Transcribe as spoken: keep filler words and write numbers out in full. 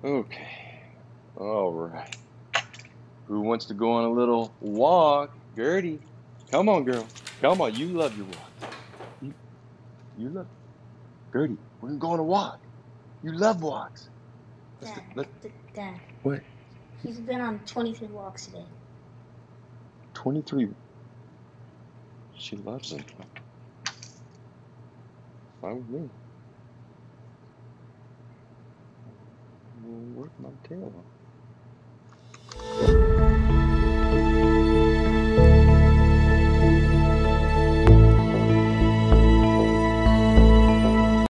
Okay. All right. Who wants to go on a little walk? Gertie. Come on, girl. Come on. You love your walk. You, you love Gertie. We're gonna go on a walk. You love walks. Let's Dad, let. d- Dad, What? he's been on twenty-three walks today. Twenty-three. She loves them. Fine with me. We'll work my tail off.